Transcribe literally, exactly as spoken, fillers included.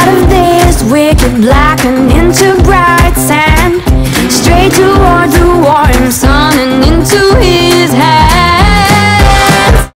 out of this wicked black and into bright sand, straight towards the